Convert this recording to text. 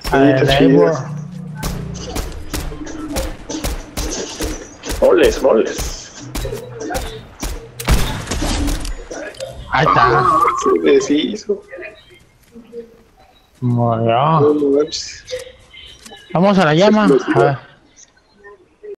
A ver, está de ahí, chido. Moles, moles. ahí está. Se deshizo. Murió. No manches. Vamos a la Se llama. A explosivo. ver.